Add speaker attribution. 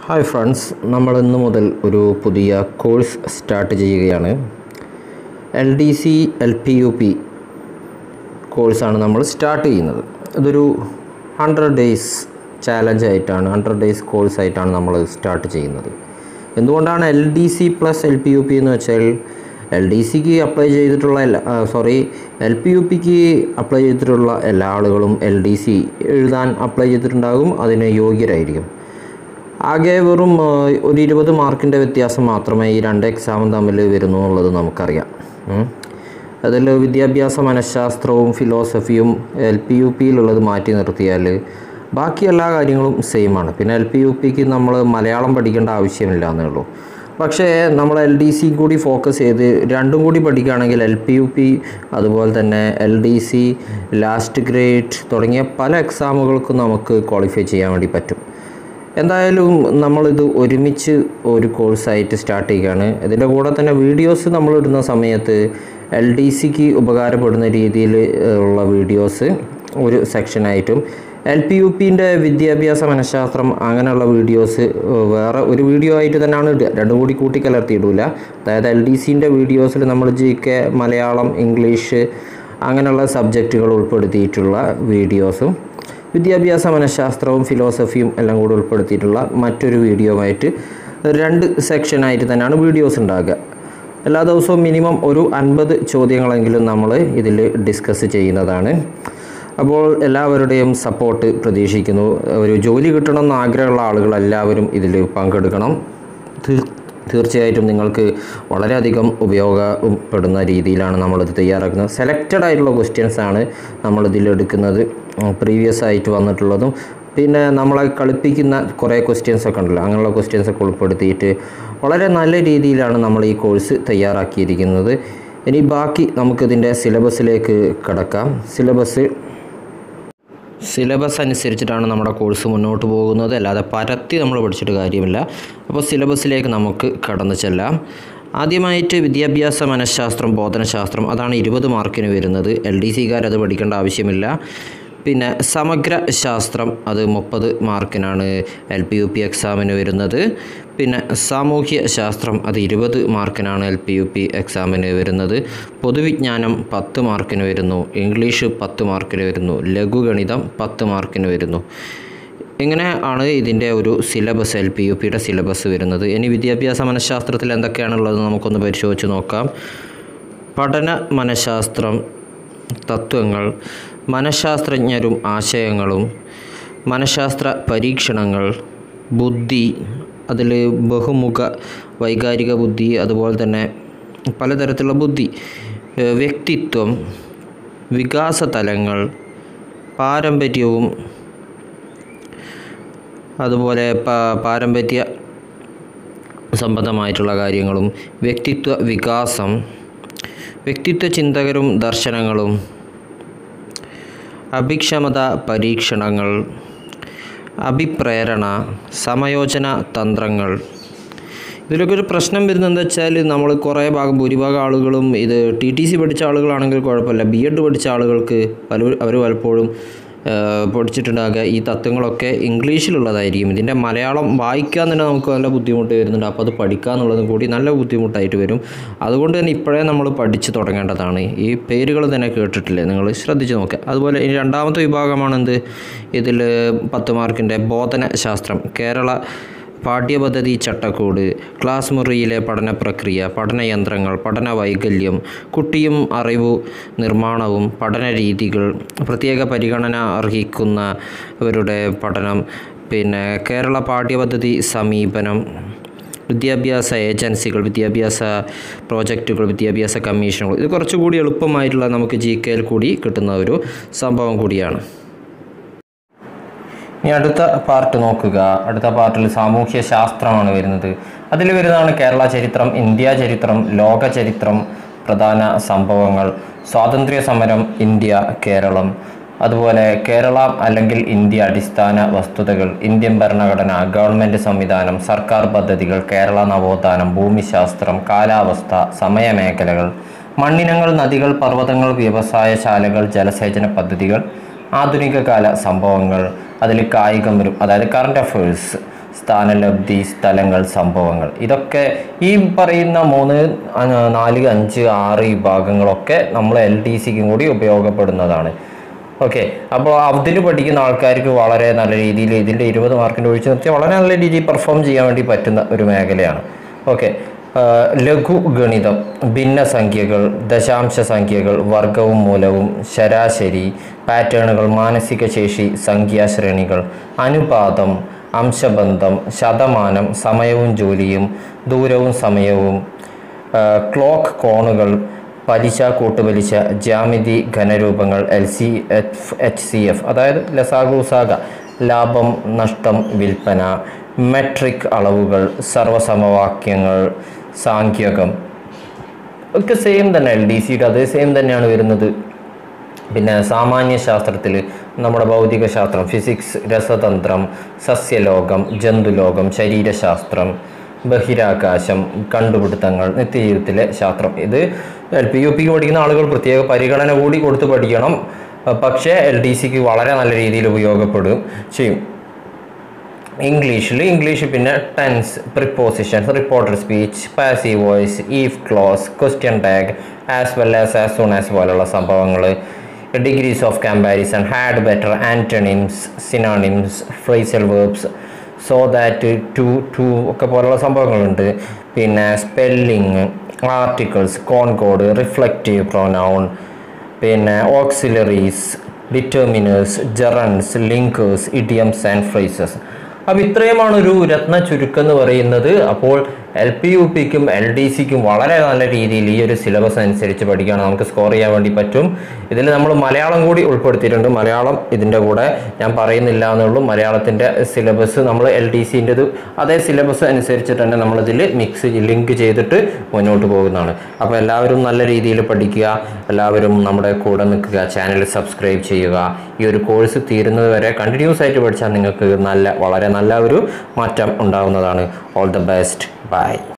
Speaker 1: Hi friends, നമ്മൾ ഇന്ന് മുതൽ ഒരു പുതിയ കോഴ്സ് സ്റ്റാർട്ട് ചെയ്യുകയാണ്. LDC LPUP കോഴ്സാണ് നമ്മൾ സ്റ്റാർട്ട് ചെയ്യുന്നത്. ഇതൊരു 100 ഡേയ്സ് ചാലഞ്ച് ആയിട്ടാണ്, 100 ഡേയ്സ് കോഴ്സായിട്ടാണ് നമ്മൾ സ്റ്റാർട്ട് ചെയ്യുന്നത്. എന്തുകൊണ്ടാണ് LDC പ്ലസ് LPUP എന്ന് വെച്ചാൽ, LDCക്ക് അപ്ലൈ ചെയ്തിട്ടുള്ള LPUPക്ക് അപ്ലൈ ചെയ്തിട്ടുള്ള എല്ലാ ആളുകളും LDC എഴുതാൻ അപ്ലൈ ചെയ്തിട്ടുണ്ടാകും, അതിന് യോഗ്യരായിരിക്കും. ആകെ വെറും ഒരു 20 മാർക്കിൻ്റെ വ്യത്യാസം മാത്രമേ ഈ രണ്ട് എക്സാമും തമ്മിൽ വരുന്നു എന്നുള്ളത് നമുക്കറിയാം. അതിൽ വിദ്യാഭ്യാസ മനഃശാസ്ത്രവും ഫിലോസഫിയും LPUPയിലുള്ളത് മാറ്റി നിർത്തിയാൽ ബാക്കി എല്ലാ കാര്യങ്ങളും സെയിമാണ്. പിന്നെ LPUPക്ക് നമ്മൾ മലയാളം പഠിക്കേണ്ട ആവശ്യമില്ല എന്നേ ഉള്ളൂ. പക്ഷേ നമ്മൾ LDC കൂടി ഫോക്കസ് ചെയ്ത് രണ്ടും കൂടി പഠിക്കുകയാണെങ്കിൽ LPUP അതുപോലെ തന്നെ LDC ലാസ്റ്റ് ഗ്രേഡ് തുടങ്ങിയ പല എക്സാമുകൾക്കും നമുക്ക് ക്വാളിഫൈ ചെയ്യാൻ വേണ്ടി പറ്റും. എന്തായാലും നമ്മളിത് ഒരുമിച്ച് ഒരു കോഴ്സായിട്ട് സ്റ്റാർട്ട് ചെയ്യുകയാണ്. ഇതിൻ്റെ കൂടെ തന്നെ വീഡിയോസ് നമ്മളിടുന്ന സമയത്ത് LDCക്ക് ഉപകാരപ്പെടുന്ന രീതിയിൽ ഉള്ള വീഡിയോസ് ഒരു സെക്ഷനായിട്ടും, LPUPൻ്റെ വിദ്യാഭ്യാസ മനഃശാസ്ത്രം അങ്ങനെയുള്ള വീഡിയോസ് വേറെ ഒരു വീഡിയോ ആയിട്ട് തന്നെയാണ് ഇടുക. രണ്ടും കൂടി കൂട്ടിക്കലർത്തിയിടില്ല. അതായത് LDCൻ്റെ വീഡിയോസിൽ നമ്മൾ GK, മലയാളം, ഇംഗ്ലീഷ് അങ്ങനെയുള്ള സബ്ജക്റ്റുകൾ ഉൾപ്പെടുത്തിയിട്ടുള്ള വീഡിയോസും, വിദ്യാഭ്യാസ മനഃശാസ്ത്രവും ഫിലോസഫിയും എല്ലാം കൂടി ഉൾപ്പെടുത്തിയിട്ടുള്ള മറ്റൊരു വീഡിയോ ആയിട്ട് 2 സെക്ഷനായിട്ട് തന്നെയാണ് വീഡിയോസ് ഉണ്ടാകുക. എല്ലാ ദിവസവും മിനിമം ഒരു 50 ചോദ്യങ്ങളെങ്കിലും നമ്മൾ ഇതിൽ ഡിസ്കസ് ചെയ്യുന്നതാണ്. അപ്പോൾ എല്ലാവരുടെയും സപ്പോർട്ട് പ്രതീക്ഷിക്കുന്നു. ഒരു ജോലി കിട്ടണമെന്ന് ആഗ്രഹമുള്ള ആളുകളെല്ലാവരും ഇതിൽ പങ്കെടുക്കണം. തീർച്ചയായിട്ടും നിങ്ങൾക്ക് വളരെയധികം ഉപയോഗപ്പെടുന്ന രീതിയിലാണ് നമ്മളിത് തയ്യാറാക്കുന്നത്. സെലക്റ്റഡ് ആയിട്ടുള്ള ക്വസ്റ്റ്യൻസാണ് നമ്മളിതിലെടുക്കുന്നത്. പ്രീവിയസ് ആയിട്ട് വന്നിട്ടുള്ളതും പിന്നെ നമ്മളെ കളിപ്പിക്കുന്ന കുറേ ക്വസ്റ്റ്യൻസൊക്കെ ഉണ്ടല്ലോ, അങ്ങനെയുള്ള ക്വസ്റ്റ്യൻസൊക്കെ ഉൾപ്പെടുത്തിയിട്ട് വളരെ നല്ല രീതിയിലാണ് നമ്മൾ ഈ കോഴ്സ് തയ്യാറാക്കിയിരിക്കുന്നത്. ഇനി ബാക്കി നമുക്കിതിൻ്റെ സിലബസിലേക്ക് കടക്കാം. സിലബസ് അനുസരിച്ചിട്ടാണ് നമ്മുടെ കോഴ്സ് മുന്നോട്ട് പോകുന്നത്, അല്ലാതെ പരത്തി നമ്മൾ പഠിച്ചിട്ട് കാര്യമില്ല. അപ്പോൾ സിലബസിലേക്ക് നമുക്ക് കടന്നു ചെല്ലാം. ആദ്യമായിട്ട് വിദ്യാഭ്യാസ മനഃശാസ്ത്രം, ബോധനശാസ്ത്രം, അതാണ് 20 മാർക്കിന് വരുന്നത്. LDCക്കാരത് പഠിക്കേണ്ട ആവശ്യമില്ല. പിന്നെ സമഗ്ര ശാസ്ത്രം, അത് 30 മാർക്കിനാണ് LPUP എക്സാമിന് വരുന്നത്. പിന്നെ സാമൂഹ്യ ശാസ്ത്രം, അത് 20 മാർക്കിനാണ് LPUP എക്സാമിന് വരുന്നത്. പൊതുവിജ്ഞാനം 10 മാർക്കിന് വരുന്നു. ഇംഗ്ലീഷ് 10 മാർക്കിന് വരുന്നു. ലഘുഗണിതം 10 മാർക്കിന് വരുന്നു. ഇങ്ങനെ ആണ് ഇതിൻ്റെ ഒരു സിലബസ്, LPUPയുടെ സിലബസ് വരുന്നത്. ഇനി വിദ്യാഭ്യാസ മനഃശാസ്ത്രത്തിൽ എന്തൊക്കെയാണുള്ളത് നമുക്കൊന്ന് പരിശോധിച്ച് നോക്കാം. പഠന മനഃശാസ്ത്രം, തത്വങ്ങൾ, മനഃശാസ്ത്രജ്ഞരും ആശയങ്ങളും, മനഃശാസ്ത്ര പരീക്ഷണങ്ങൾ, ബുദ്ധി, അതിൽ ബഹുമുഖ വൈകാരിക ബുദ്ധി, അതുപോലെ തന്നെ പലതരത്തിലുള്ള ബുദ്ധി, വ്യക്തിത്വം, വികാസതലങ്ങൾ, പാരമ്പര്യവും അതുപോലെ പാരമ്പര്യ സംബന്ധമായിട്ടുള്ള കാര്യങ്ങളും, വ്യക്തിത്വ വികാസം, വ്യക്തിത്വ ചിന്തകരും ദർശനങ്ങളും, അഭിക്ഷമത പരീക്ഷണങ്ങൾ, അഭിപ്രേരണ, സമയോജന തന്ത്രങ്ങൾ. ഇതിലൊക്കെ ഒരു പ്രശ്നം വരുന്നത് എന്താ വെച്ചാൽ, നമ്മൾ ഭൂരിഭാഗം ആളുകളും ഇത് TTC പഠിച്ച ആളുകളാണെങ്കിൽ കുഴപ്പമില്ല. B.Ed പഠിച്ച ആളുകൾക്ക് അവർ പലപ്പോഴും പഠിച്ചിട്ടുണ്ടാകുക ഈ തത്വങ്ങളൊക്കെ ഇംഗ്ലീഷിലുള്ളതായിരിക്കും. ഇതിൻ്റെ മലയാളം വായിക്കാൻ തന്നെ നമുക്ക് നല്ല ബുദ്ധിമുട്ട് വരുന്നുണ്ട്. അപ്പോൾ അത് പഠിക്കുക എന്നുള്ളതും കൂടി നല്ല ബുദ്ധിമുട്ടായിട്ട് വരും. അതുകൊണ്ട് തന്നെ ഇപ്പോഴേ നമ്മൾ പഠിച്ച് തുടങ്ങേണ്ടതാണ്. ഈ പേരുകൾ തന്നെ കേട്ടിട്ടില്ലേ, നിങ്ങൾ ശ്രദ്ധിച്ച് നോക്കുക. അതുപോലെ ഇനി രണ്ടാമത്തെ വിഭാഗമാണ് ഇതിൽ 10 മാർക്കിൻ്റെ ബോധനശാസ്ത്രം, കേരള പാഠ്യപദ്ധതി ചട്ടക്കൂട്, ക്ലാസ് മുറിയിലെ പഠന പ്രക്രിയ, പഠനയന്ത്രങ്ങൾ, പഠന വൈകല്യം, കുട്ടിയും അറിവു നിർമ്മാണവും, പഠന രീതികൾ, പ്രത്യേക പരിഗണന അർഹിക്കുന്നവരുടെ പഠനം, പിന്നെ കേരള പാഠ്യപദ്ധതി സമീപനം, വിദ്യാഭ്യാസ ഏജൻസികൾ, വിദ്യാഭ്യാസ പ്രോജക്റ്റുകൾ, വിദ്യാഭ്യാസ കമ്മീഷനുകൾ. ഇത് കുറച്ചുകൂടി എളുപ്പമായിട്ടുള്ള നമുക്ക് GKയിൽ കൂടി കിട്ടുന്ന ഒരു സംഭവം കൂടിയാണ്. ഇനി അടുത്ത പാർട്ട് നോക്കുക. അടുത്ത പാർട്ടിൽ സാമൂഹ്യ ശാസ്ത്രമാണ് വരുന്നത്. അതിൽ വരുന്നതാണ് കേരള ചരിത്രം, ഇന്ത്യ ചരിത്രം, ലോക ചരിത്രം, പ്രധാന സംഭവങ്ങൾ, സ്വാതന്ത്ര്യ സമരം, ഇന്ത്യ, കേരളം, അതുപോലെ കേരള അല്ലെങ്കിൽ ഇന്ത്യ അടിസ്ഥാന വസ്തുതകൾ, ഇന്ത്യൻ ഭരണഘടന, ഗവൺമെൻറ് സംവിധാനം, സർക്കാർ പദ്ധതികൾ, കേരള നവോത്ഥാനം, ഭൂമിശാസ്ത്രം, കാലാവസ്ഥ, സമയമേഖലകൾ, മണ്ണിനങ്ങൾ, നദികൾ, പർവ്വതങ്ങൾ, വ്യവസായശാലകൾ, ജലസേചന പദ്ധതികൾ, ആധുനിക കാല സംഭവങ്ങൾ, അതിൽ കായികം വരും, അതായത് കറണ്ട് അഫയേഴ്സ്, സ്ഥാനലബ്ധി, സ്ഥലങ്ങൾ, സംഭവങ്ങൾ. ഇതൊക്കെ ഈ പറയുന്ന 3, 4, 5, 6 വിഭാഗങ്ങളൊക്കെ നമ്മൾ LDCക്കും കൂടി ഉപയോഗപ്പെടുന്നതാണ്. ഓക്കെ, അപ്പോൾ അതിൽ പഠിക്കുന്ന ആൾക്കാർക്ക് വളരെ നല്ല രീതിയിൽ ഇതിൻ്റെ 20 മാർക്കിൻ്റെ ഒഴിച്ച് നിർത്തിയാൽ വളരെ നല്ല രീതിയിൽ പെർഫോം ചെയ്യാൻ വേണ്ടി പറ്റുന്ന ഒരു മേഖലയാണ്. ഓക്കെ, ലഘു ഗണിതം, ഭിന്നസംഖ്യകൾ, ദശാംശ സംഖ്യകൾ, വർഗവും മൂലവും, ശരാശരി, പാറ്റേണുകൾ, മാനസിക ശേഷി, സംഖ്യാശ്രേണികൾ, അനുപാതം, അംശബന്ധം, ശതമാനം, സമയവും ജോലിയും, ദൂരവും സമയവും, ക്ലോക്ക് കോണുകൾ, പലിശ, കൂട്ടുപലിശ, ജ്യാമിതി, ഘനരൂപങ്ങൾ, HCF അതായത് ലസാഗുസാഗ, ലാഭം, നഷ്ടം, വിൽപ്പന, മെട്രിക് അളവുകൾ, സർവസമവാക്യങ്ങൾ, സാംഖ്യകം ഒക്കെ സെയിം തന്നെ. LDCയുടെ അതേ സെയിം തന്നെയാണ് വരുന്നത്. പിന്നെ സാമാന്യ ശാസ്ത്രത്തിൽ നമ്മുടെ ഭൗതിക ശാസ്ത്രം, ഫിസിക്സ്, രസതന്ത്രം, സസ്യലോകം, ജന്തുലോകം, ശരീരശാസ്ത്രം, ബഹിരാകാശം, കണ്ടുപിടുത്തങ്ങൾ, നിത്യജീവിതത്തിലെ ശാസ്ത്രം. ഇത് LPUP പഠിക്കുന്ന ആളുകൾ പ്രത്യേക പരിഗണന കൂടി കൊടുത്ത് പഠിക്കണം. പക്ഷേ LDCക്ക് വളരെ നല്ല രീതിയിൽ ഉപയോഗപ്പെടുകയും ചെയ്യും. ഇംഗ്ലീഷ് പിന്നെ tense, prepositions, reporter speech, passive voice, if clause, question tag, as well as soon as പോലുള്ള സംഭവങ്ങൾ, degrees of comparison, had, better, antonyms, synonyms, phrasal verbs, so that, to ഒക്കെ പോലുള്ള സംഭവങ്ങളുണ്ട്. പിന്നെ spelling, articles, concord, reflexive pronoun, പിന്നെ auxiliaries, determiners, gerunds, linkers, idioms and phrases. അപ്പോൾ ഇത്രയുമാണ് ഒരു രത്ന ചുരുക്കം എന്ന് പറയുന്നത്. അപ്പോൾ LPUPക്കും LDCക്കും വളരെ നല്ല രീതിയിൽ ഈ ഒരു സിലബസ് അനുസരിച്ച് പഠിക്കുകയാണ് നമുക്ക് സ്കോർ ചെയ്യാൻ വേണ്ടി പറ്റും. ഇതിൽ നമ്മൾ മലയാളം കൂടി ഉൾപ്പെടുത്തിയിട്ടുണ്ട്. മലയാളം ഇതിൻ്റെ കൂടെ ഞാൻ പറയുന്നില്ല എന്നുള്ളൂ. മലയാളത്തിൻ്റെ സിലബസ് നമ്മൾ LDCൻ്റെത് അതേ സിലബസ് അനുസരിച്ചിട്ട് തന്നെ നമ്മളിതിൽ ലിങ്ക് ചെയ്തിട്ട് മുന്നോട്ട് പോകുന്നതാണ്. അപ്പോൾ എല്ലാവരും നല്ല രീതിയിൽ പഠിക്കുക, എല്ലാവരും നമ്മുടെ കൂടെ നിൽക്കുക, ചാനൽ സബ്സ്ക്രൈബ് ചെയ്യുക. ഈ ഒരു കോഴ്സ് തീരുന്നത് വരെ കണ്ടിന്യൂസ് ആയിട്ട് പഠിച്ചാൽ നിങ്ങൾക്ക് വളരെ നല്ല ഒരു മാറ്റം ഉണ്ടാകുന്നതാണ്. All the best. Bye.